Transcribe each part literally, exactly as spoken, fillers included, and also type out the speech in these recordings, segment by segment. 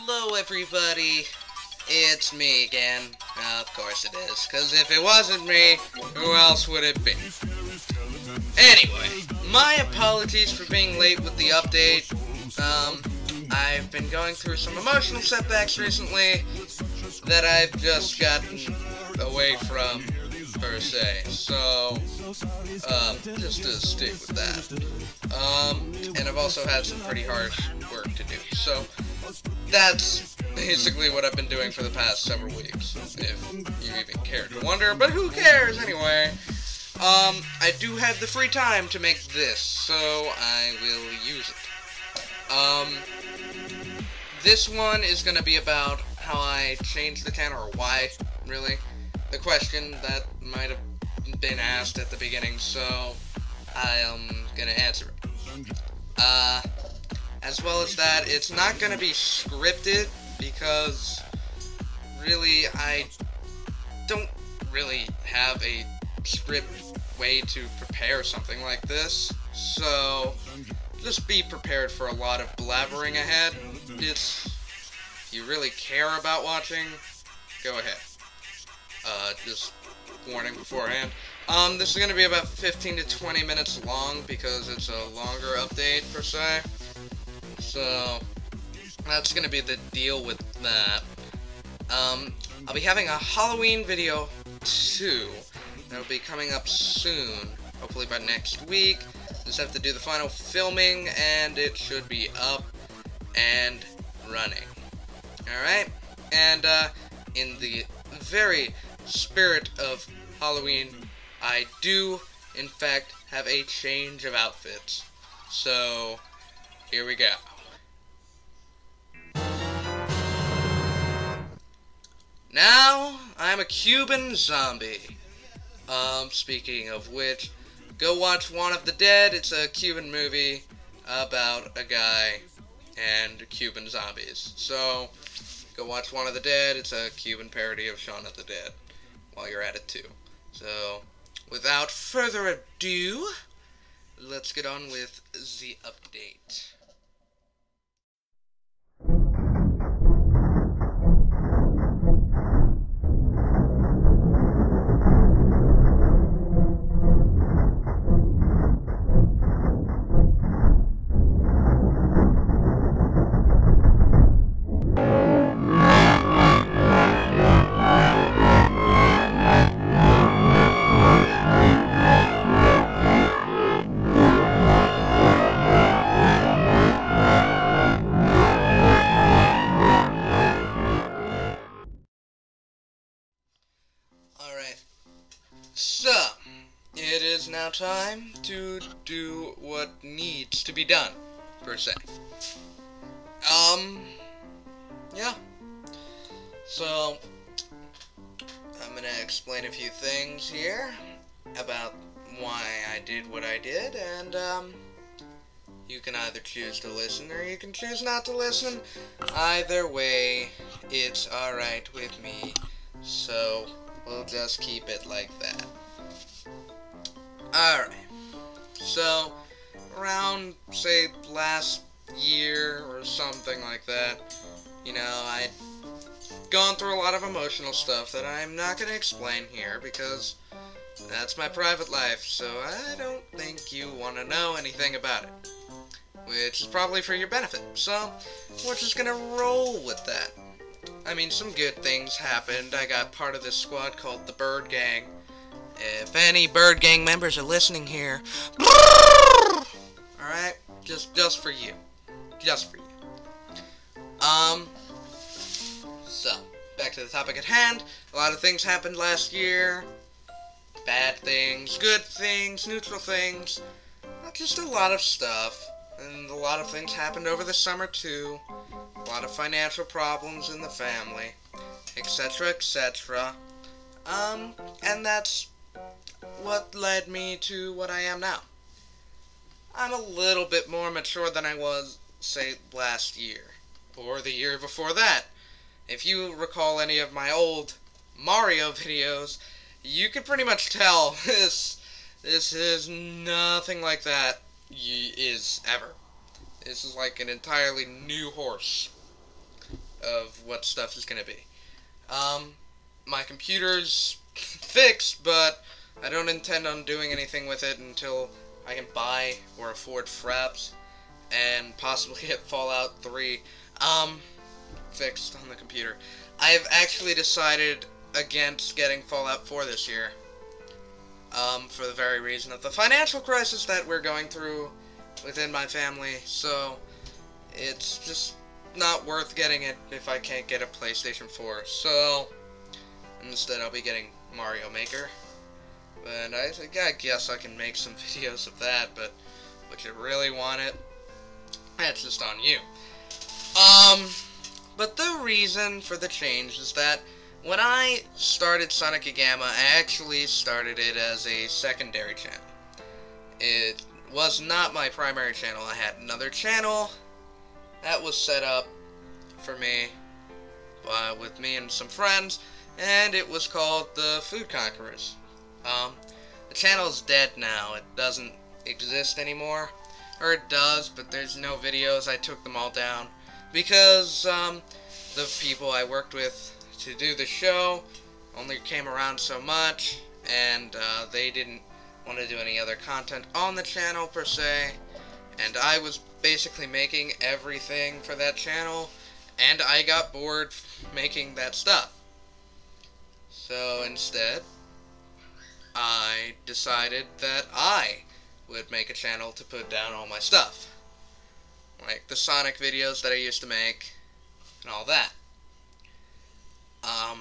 Hello everybody, it's me again. Uh, of course it is, because if it wasn't me, who else would it be? Anyway, my apologies for being late with the update. Um, I've been going through some emotional setbacks recently that I've just gotten away from, per se. So, um, just to stick with that. Um, and I've also had some pretty harsh work to do. So, that's basically what I've been doing for the past several weeks, if you even care to wonder, but who cares anyway? Um, I do have the free time to make this, so I will use it. Um, this one is going to be about how I changed the channel, or why, really, the question that might have been asked at the beginning, so I am going to answer it. Uh... As well as that, it's not going to be scripted, because, really, I don't really have a script way to prepare something like this, so just be prepared for a lot of blabbering ahead. It's, if you really care about watching, go ahead. Uh, just warning beforehand. Um, this is going to be about fifteen to twenty minutes long, because it's a longer update, per se. So, that's going to be the deal with that. Um, I'll be having a Halloween video, too. That'll be coming up soon, hopefully by next week. Just have to do the final filming, and it should be up and running. Alright? And, uh, in the very spirit of Halloween, I do, in fact, have a change of outfits. So, here we go. Now, I'm a Cuban zombie. Um, speaking of which, go watch Juan of the Dead. It's a Cuban movie about a guy and Cuban zombies. So, go watch Juan of the Dead. It's a Cuban parody of Shaun of the Dead, while you're at it too. So, without further ado, let's get on with the update. So, it is now time to do what needs to be done, per se. Um, yeah. So, I'm gonna explain a few things here about why I did what I did, and, um, you can either choose to listen or you can choose not to listen. Either way, it's alright with me, so we'll just keep it like that. Alright. So, around, say, last year or something like that, you know, I'd gone through a lot of emotional stuff that I'm not going to explain here because that's my private life, so I don't think you want to know anything about it. Which is probably for your benefit, so we're just going to roll with that. I mean, some good things happened. I got part of this squad called the Bird Gang. If any Bird Gang members are listening here, alright, just just for you. Just for you. Um, so, back to the topic at hand. A lot of things happened last year. Bad things, good things, neutral things. Just a lot of stuff. And a lot of things happened over the summer, too. A lot of financial problems in the family, etc, et cetera. Um, and that's what led me to what I am now. I'm a little bit more mature than I was, say, last year, or the year before that. If you recall any of my old Mario videos, you can pretty much tell this, this is nothing like that is ever. This is like an entirely new horse. of what stuff is gonna be. Um, my computer's fixed, but I don't intend on doing anything with it until I can buy or afford Fraps and possibly get Fallout three um, fixed on the computer. I've actually decided against getting Fallout four this year, um, for the very reason of the financial crisis that we're going through within my family, so it's just not worth getting it if I can't get a PlayStation four, so instead I'll be getting Mario Maker. And I, I guess I can make some videos of that, but would you really want it? That's just on you. Um, but the reason for the change is that when I started Sonica Gamma, I actually started it as a secondary channel. It was not my primary channel. I had another channel that was set up for me uh, with me and some friends, and it was called the Food Conquerors. Um, the channel is dead now. It doesn't exist anymore. Or it does, but there's no videos. I took them all down because um, the people I worked with to do the show only came around so much, and uh, they didn't want to do any other content on the channel per se, and I was basically making everything for that channel, and I got bored making that stuff. So instead, I decided that I would make a channel to put down all my stuff, like the Sonic videos that I used to make and all that. Um,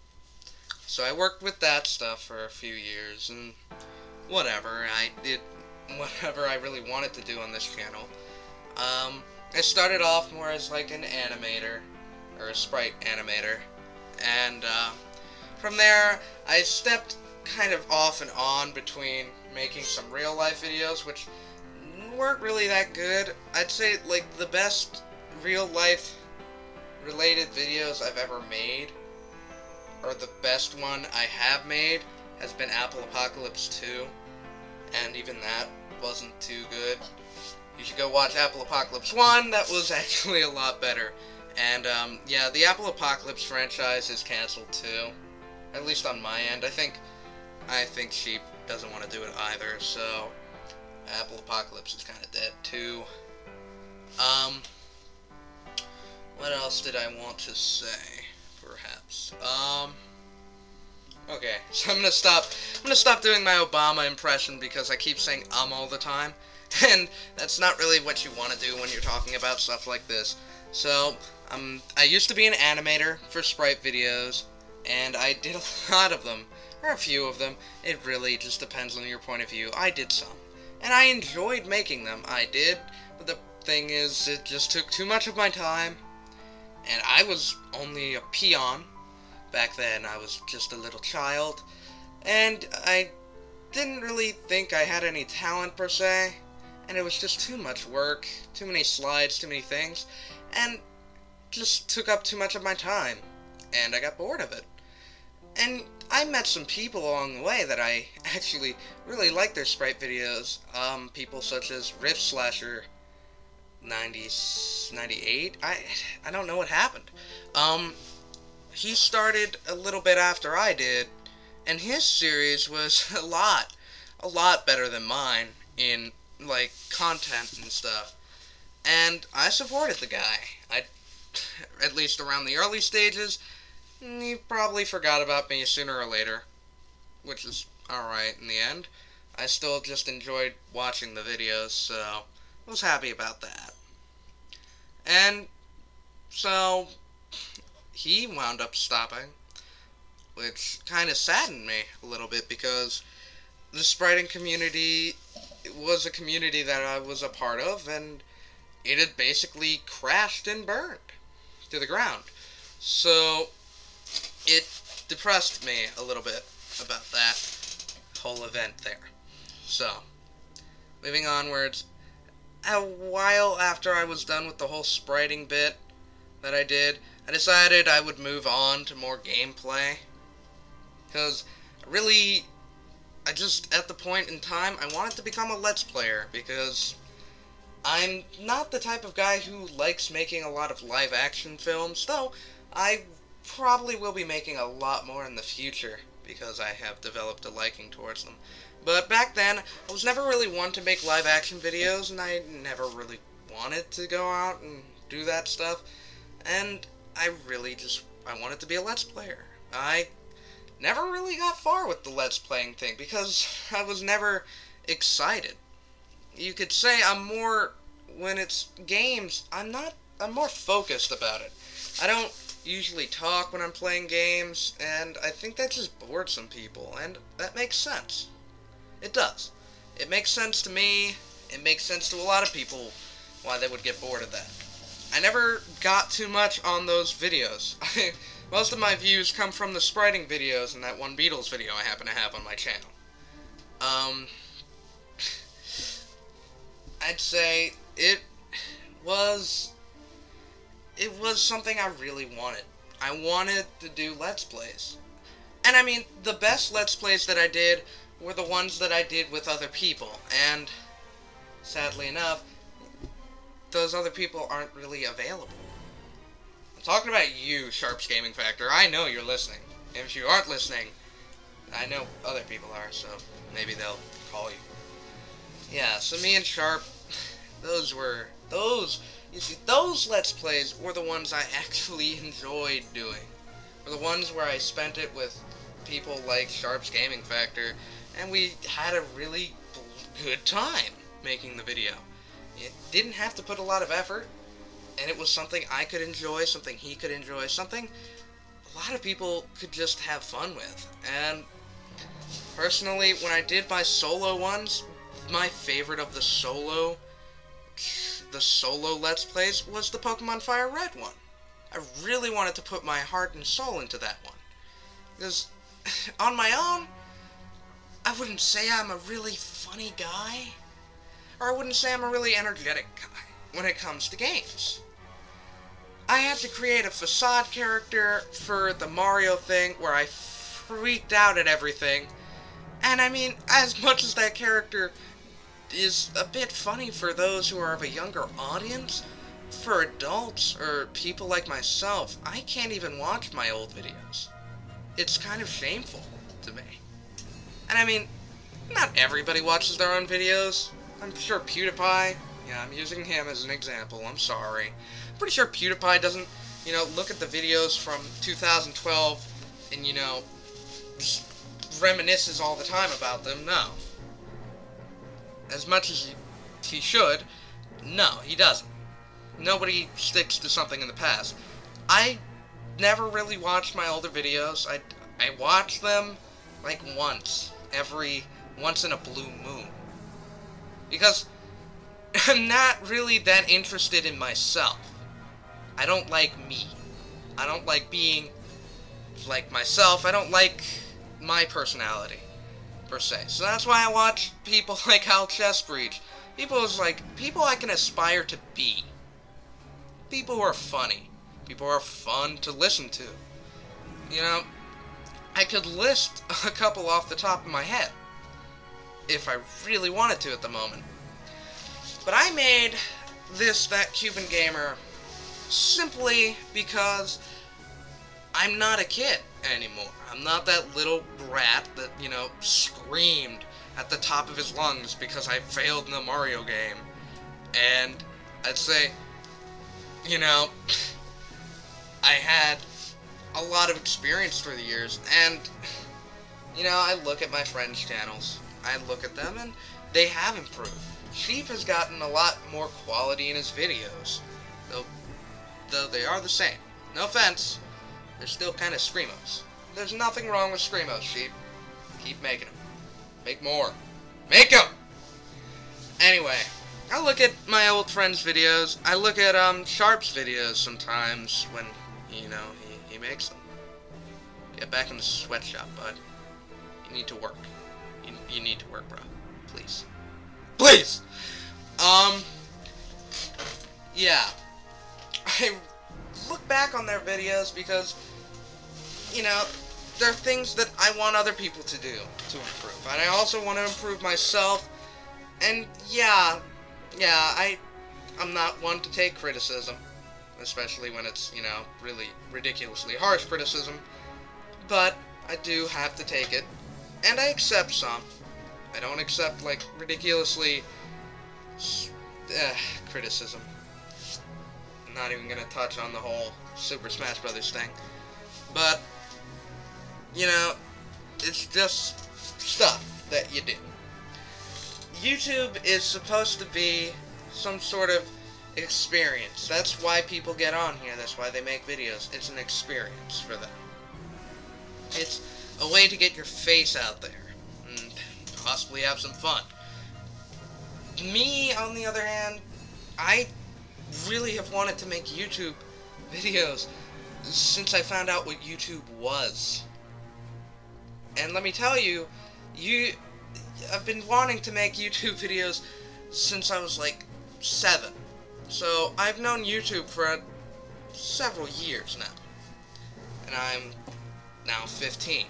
so I worked with that stuff for a few years, and whatever, I did whatever I really wanted to do on this channel. Um, I started off more as like an animator, or a sprite animator, and uh, from there I stepped kind of off and on between making some real life videos, which weren't really that good. I'd say like the best real life related videos I've ever made, or the best one I have made, has been Apple Apocalypse two, and even that wasn't too good. You should go watch Apple Apocalypse one, that was actually a lot better. And um, yeah, the Apple Apocalypse franchise is cancelled too, at least on my end. I think I think Sheep doesn't want to do it either, so Apple Apocalypse is kind of dead too. Um, what else did I want to say? Perhaps. Um. Okay, so I'm gonna stop. I'm gonna stop doing my Obama impression because I keep saying um all the time, and that's not really what you want to do when you're talking about stuff like this. So, um, I used to be an animator for sprite videos, and I did a lot of them, or a few of them. It really just depends on your point of view. I did some, and I enjoyed making them. I did, but the thing is, it just took too much of my time. And I was only a peon. Back then, I was just a little child. And I didn't really think I had any talent, per se. And it was just too much work. Too many slides, too many things. And just took up too much of my time. And I got bored of it. And I met some people along the way that I actually really liked their sprite videos. Um, people such as Rift Slasher ninety, ninety-eight? I, I don't know what happened. Um, he started a little bit after I did, and his series was a lot, a lot better than mine in, like, content and stuff. And I supported the guy. I, at least around the early stages, he probably forgot about me sooner or later, which is alright in the end. I still just enjoyed watching the videos, so I was happy about that. And so he wound up stopping, which kind of saddened me a little bit because the spriting community was a community that I was a part of, and it had basically crashed and burned to the ground. So it depressed me a little bit about that whole event there. So, moving onwards, a while after I was done with the whole spriting bit that I did, I decided I would move on to more gameplay. Because, really, I just, at the point in time, I wanted to become a Let's Player, because I'm not the type of guy who likes making a lot of live-action films, though I probably will be making a lot more in the future, because I have developed a liking towards them. But back then, I was never really one to make live-action videos, and I never really wanted to go out and do that stuff, and I really just, I wanted to be a Let's Player. I never really got far with the Let's Playing thing, because I was never excited. You could say I'm more, when it's games, I'm not, I'm more focused about it. I don't usually talk when I'm playing games, and I think that just bored some people, and that makes sense. It does. It makes sense to me, it makes sense to a lot of people why they would get bored of that. I never got too much on those videos. Most of my views come from the spriting videos and that one Beatles video I happen to have on my channel. Um, I'd say it was, it was something I really wanted. I wanted to do Let's Plays. And I mean, the best Let's Plays that I did were the ones that I did with other people, and sadly enough, those other people aren't really available. I'm talking about you, Sharp's Gaming Factor. I know you're listening. And if you aren't listening, I know other people are, so maybe they'll call you. Yeah, so me and Sharp, those were, those, you see, those Let's Plays were the ones I actually enjoyed doing. Were the ones where I spent it with people like Sharp's Gaming Factor, and we had a really good time making the video. It didn't have to put a lot of effort, and it was something I could enjoy, something he could enjoy, something a lot of people could just have fun with. And personally, when I did my solo ones, my favorite of the solo, the solo Let's Plays was the Pokemon Fire Red one. I really wanted to put my heart and soul into that one. Because on my own, I wouldn't say I'm a really funny guy, or I wouldn't say I'm a really energetic guy when it comes to games. I had to create a facade character for the Mario thing where I freaked out at everything, and I mean, as much as that character is a bit funny for those who are of a younger audience, for adults or people like myself, I can't even watch my old videos. It's kind of shameful to me. And I mean, not everybody watches their own videos. I'm sure PewDiePie, yeah, I'm using him as an example, I'm sorry. I'm pretty sure PewDiePie doesn't, you know, look at the videos from two thousand twelve and, you know, just reminisces all the time about them. No. As much as he should, no, he doesn't. Nobody sticks to something in the past. I never really watched my older videos. I, I watch them, like, once. Every, once in a blue moon. Because I'm not really that interested in myself. I don't like me. I don't like being like myself. I don't like my personality, per se. So that's why I watch people like Hal Chestbreach. People who's like, people I can aspire to be. People who are funny. People who are fun to listen to. You know, I could list a couple off the top of my head, if I really wanted to at the moment. But I made this, That Cuban Gamer, simply because I'm not a kid anymore. I'm not that little brat that, you know, screamed at the top of his lungs because I failed in the Mario game. And I'd say, you know, I had a lot of experience through the years, and, you know, I look at my friends' channels, I look at them, and they have improved. Sheep has gotten a lot more quality in his videos, though, though they are the same. No offense, they're still kind of Screamos. There's nothing wrong with Screamos, Sheep. Keep making them. Make more. Make them! Anyway, I look at my old friends' videos. I look at um Sharp's videos sometimes when, you know, he, he makes them. Get back in the sweatshop, bud. You need to work. You, you need to work, bro. Please. Please! Um, yeah. I look back on their videos because, you know, there are things that I want other people to do to improve. And I also want to improve myself. And yeah, yeah, I I'm not one to take criticism, especially when it's, you know, really ridiculously harsh criticism, but I do have to take it, and I accept some. I don't accept, like, ridiculously uh, criticism. I'm not even gonna touch on the whole Super Smash Brothers thing, but, you know, it's just stuff that you do. YouTube is supposed to be some sort of experience. That's why people get on here. That's why they make videos. It's an experience for them. It's a way to get your face out there and possibly have some fun. Me, on the other hand, I really have wanted to make YouTube videos since I found out what YouTube was. And let me tell you, you, I've been wanting to make YouTube videos since I was like seven. So I've known YouTube for uh, several years now. And I'm now fifteen.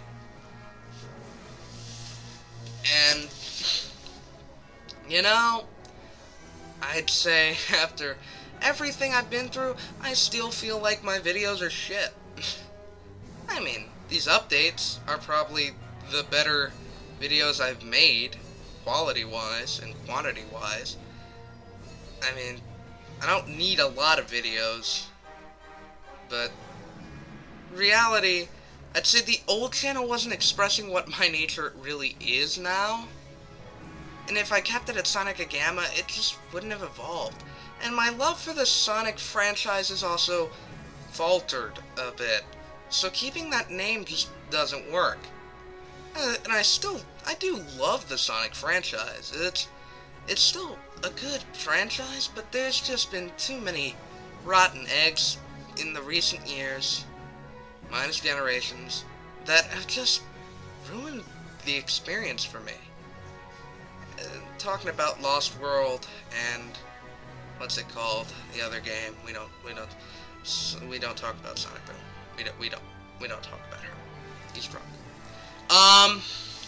And, you know, I'd say after everything I've been through, I still feel like my videos are shit. I mean, these updates are probably the better videos I've made, quality-wise and quantity-wise. I mean, I don't need a lot of videos, but reality, I'd say the old channel wasn't expressing what my nature really is now. And if I kept it at Sonic Gamma, it just wouldn't have evolved. And my love for the Sonic franchise has also faltered a bit. So keeping that name just doesn't work. Uh, and I still, I do love the Sonic franchise. It's, it's still a good franchise, but there's just been too many rotten eggs in the recent years, minus Generations, that have just ruined the experience for me. Uh, talking about Lost World and what's it called? The other game. We don't. We don't. We don't talk about Sonic Boom. We don't. We don't. We don't talk about her. He's drunk. Um.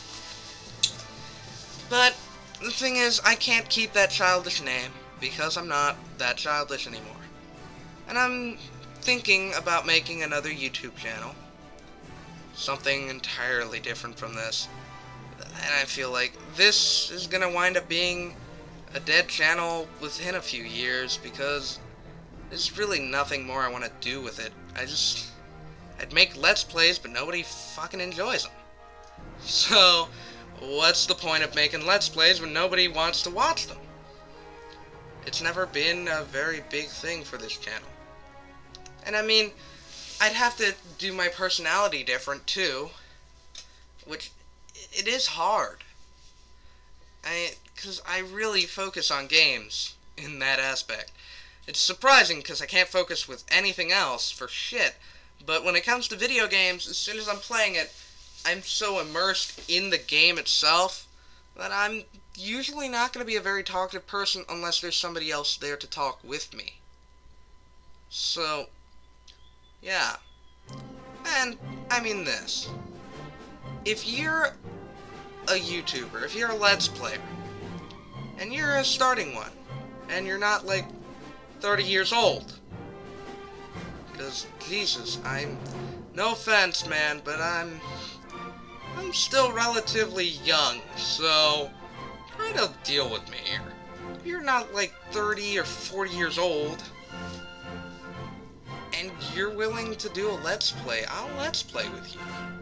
But the thing is, I can't keep that childish name because I'm not that childish anymore. And I'm thinking about making another YouTube channel. Something entirely different from this. And I feel like this is gonna wind up being a dead channel within a few years because there's really nothing more I want to do with it. I just... I'd make Let's Plays, but nobody fucking enjoys them. So, what's the point of making Let's Plays when nobody wants to watch them? It's never been a very big thing for this channel. And I mean, I'd have to do my personality different too, which it is hard. I, because I really focus on games in that aspect. It's surprising because I can't focus with anything else for shit, but when it comes to video games, as soon as I'm playing it, I'm so immersed in the game itself that I'm usually not going to be a very talkative person unless there's somebody else there to talk with me. So, yeah. And, I mean this. If you're a YouTuber, if you're a Let's Player, and you're a starting one, and you're not, like, thirty years old, because, Jesus, I'm, no offense, man, but I'm, I'm still relatively young, so try to deal with me here. If you're not, like, thirty or forty years old, and you're willing to do a Let's Play, I'll Let's Play with you.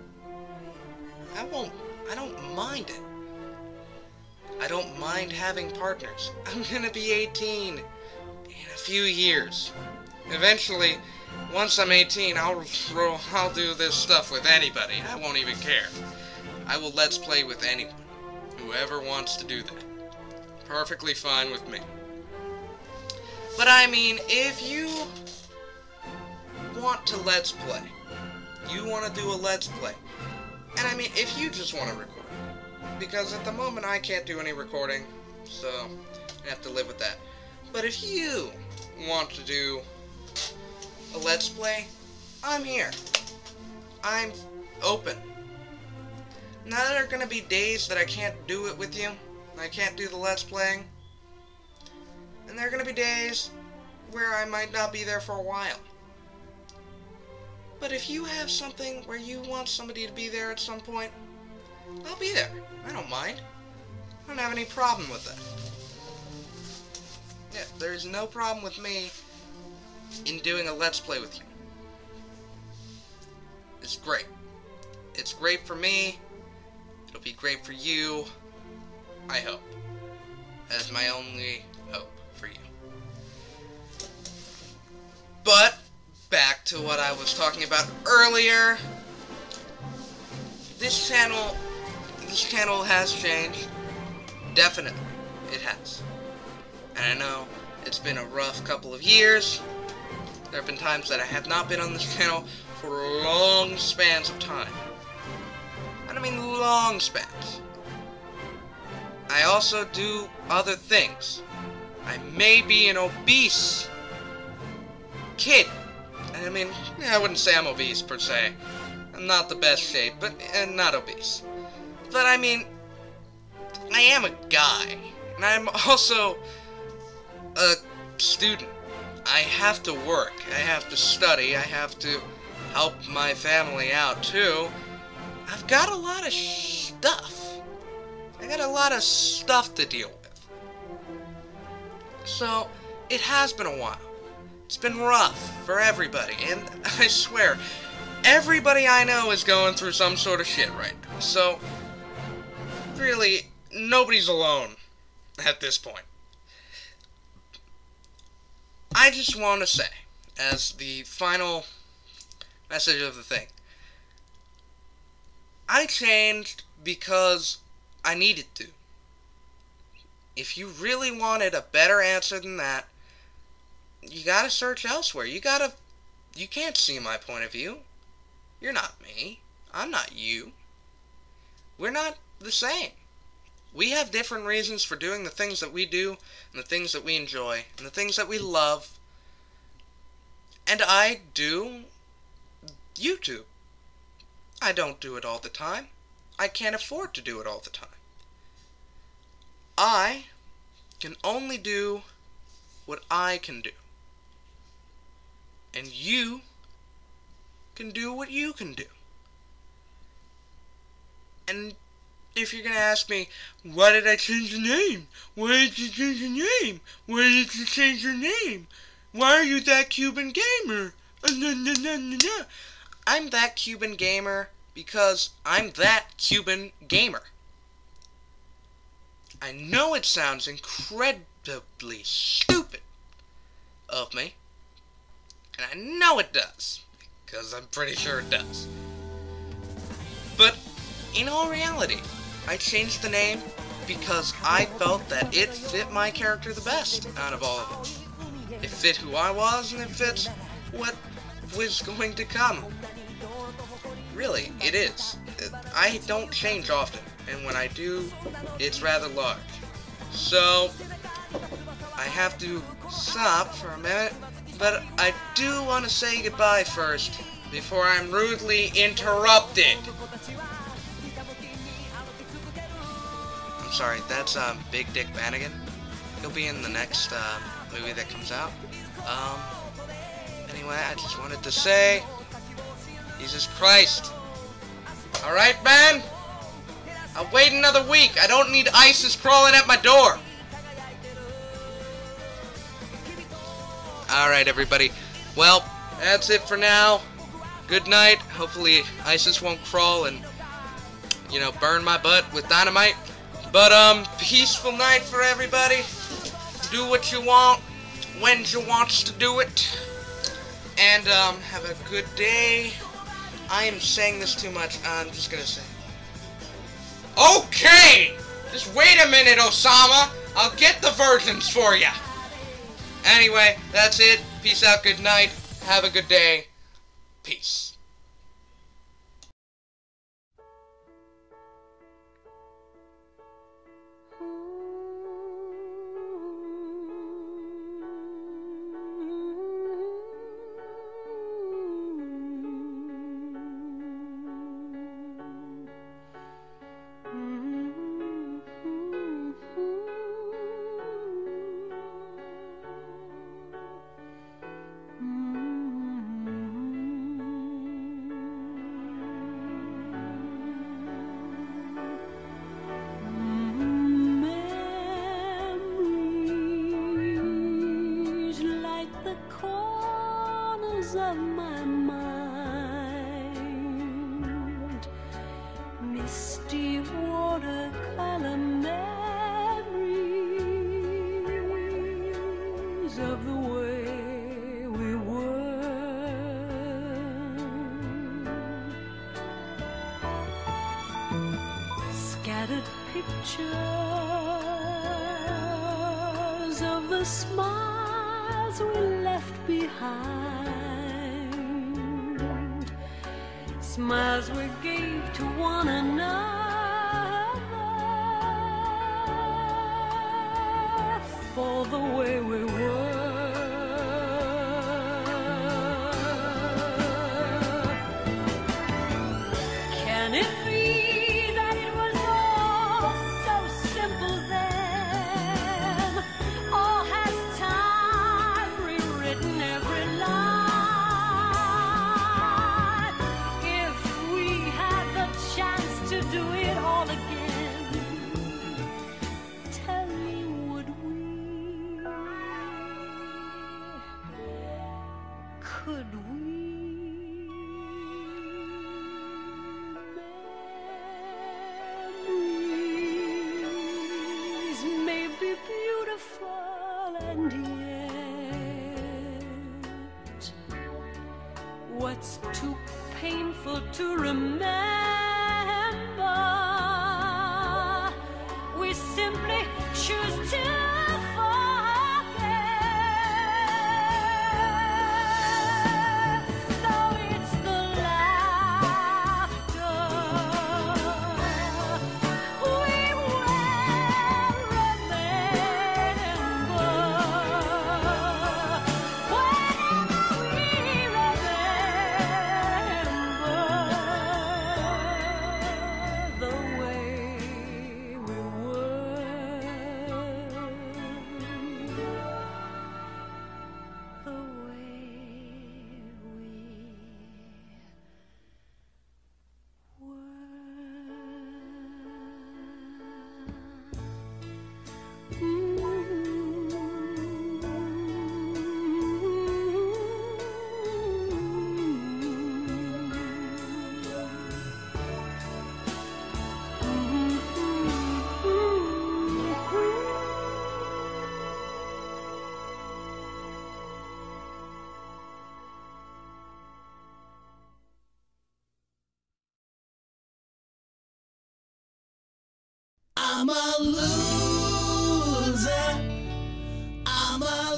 I won't, I don't mind it. I don't mind having partners. I'm gonna be eighteen in a few years. Eventually, once I'm eighteen, I'll, I'll do this stuff with anybody. I won't even care. I will Let's Play with anyone. Whoever wants to do that. Perfectly fine with me. But I mean, if you want to Let's Play, you want to do a Let's Play, and I mean, if you just want to record, because at the moment I can't do any recording, so I have to live with that. But if you want to do a Let's Play, I'm here. I'm open. Now there are going to be days that I can't do it with you. I can't do the Let's Playing. And there are going to be days where I might not be there for a while. But if you have something where you want somebody to be there at some point, I'll be there. I don't mind. I don't have any problem with that. Yeah, there's no problem with me in doing a Let's Play with you. It's great. It's great for me. It'll be great for you. I hope. That's my only hope for you. But, back to what I was talking about earlier. This channel, this channel has changed. Definitely, it has. And I know it's been a rough couple of years. There have been times that I have not been on this channel for long spans of time. And I mean long spans. I also do other things. I may be an obese kid. I mean, I wouldn't say I'm obese per se. I'm not the best shape, but and not obese. But I mean, I am a guy. And I'm also a student. I have to work. I have to study. I have to help my family out too. I've got a lot of stuff. I got a lot of stuff to deal with. So, it has been a while. It's been rough for everybody, and I swear, everybody I know is going through some sort of shit right now. So, really, nobody's alone at this point. I just want to say, as the final message of the thing, I changed because I needed to. If you really wanted a better answer than that, you gotta search elsewhere. You gotta... You can't see my point of view. You're not me. I'm not you. We're not the same. We have different reasons for doing the things that we do, and the things that we enjoy, and the things that we love. And I do YouTube. I don't do it all the time. I can't afford to do it all the time. I can only do what I can do. And you can do what you can do. And if you're gonna ask me, why did I change the name? Why did you change the name? Why did you change your name? Why are you That Cuban Gamer? Uh, nah, nah, nah, nah, nah. I'm That Cuban Gamer because I'm that Cuban gamer. I know it sounds incredibly stupid of me, and I know it does, because I'm pretty sure it does. But in all reality, I changed the name because I felt that it fit my character the best out of all of them. It fit who I was, and it fits what was going to come. Really, it is. I don't change often, and when I do, it's rather large. So, I have to stop for a minute, but I do want to say goodbye first, before I'm rudely interrupted. I'm sorry, that's um, Big Dick Bannigan. He'll be in the next uh, movie that comes out. Um, anyway, I just wanted to say, Jesus Christ. Alright, man? I'll wait another week. I don't need ISIS crawling at my door. Alright, everybody. Well, that's it for now. Good night. Hopefully ISIS won't crawl and, you know, burn my butt with dynamite. But, um, peaceful night for everybody. Do what you want, when you wants to do it. And, um, have a good day. I am saying this too much. I'm just gonna say. Okay! Just wait a minute, Osama. I'll get the virgins for ya. Anyway, that's it. Peace out, good night. Have a good day. Peace. my mind, misty watercolor memories of the way we were, scattered pictures of the smiles we left behind, smiles we gave to one another for the way we were. Can it be that it was all so simple then? Or has time rewritten every line? If we had the chance to do it all again, tell me, would we? Could we? Memories may be beautiful, and yet what's too painful to remember, we simply choose to forget. So it's the laughter we will remember. Whenever we remember the way we were, the way we I'm a loser, I'm a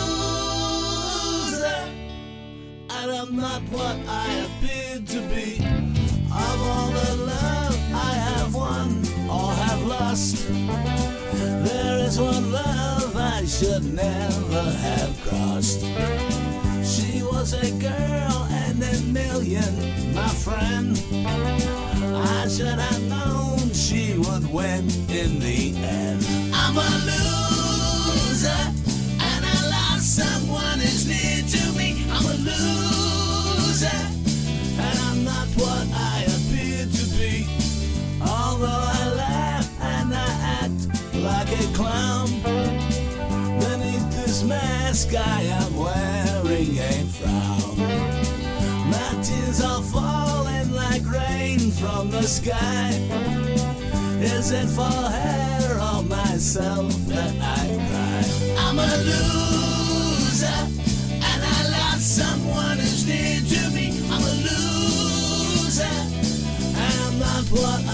loser, and I'm not what I appeared to be. Of all the love I have won or have lost, there is one love I should never have crossed. She was a girl and a million, my friend. I should have known she would win in the end. I'm a loser, and I lost someone who's near to me. I'm a loser, and I'm not what I appear to be. Although I laugh and I act like a clown, beneath this mask I am wearing a frown. My tears are falling like rain from the sky. Is it for her or myself that I cry? I'm a loser, and I lost someone who's near to me. I'm a loser, and I'm not what